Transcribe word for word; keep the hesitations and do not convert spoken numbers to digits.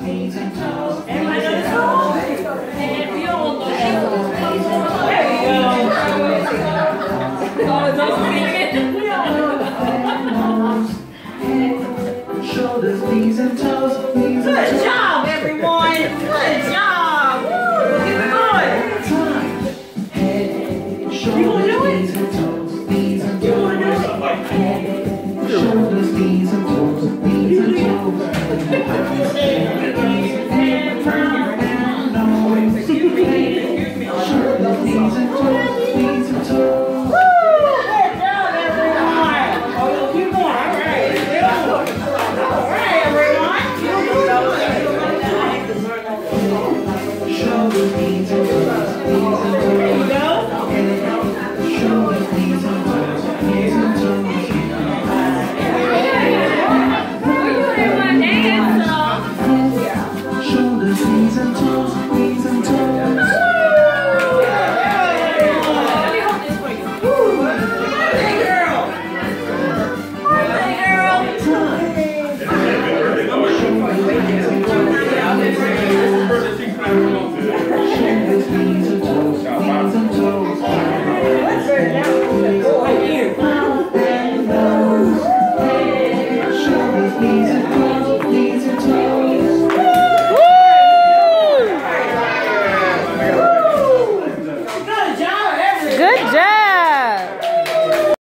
knees and toes. Everybody know the song? And if you don't know that, there you go. Oh, don't sing it. We all know. Shoulders, knees and toes.